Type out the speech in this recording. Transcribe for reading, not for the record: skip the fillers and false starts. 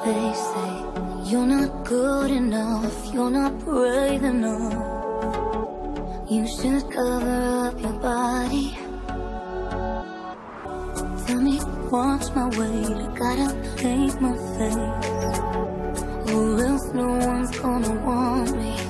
They say you're not good enough, you're not brave enough. You should cover up your body. Tell me what's my weight, I gotta paint my face, or else no one's gonna want me.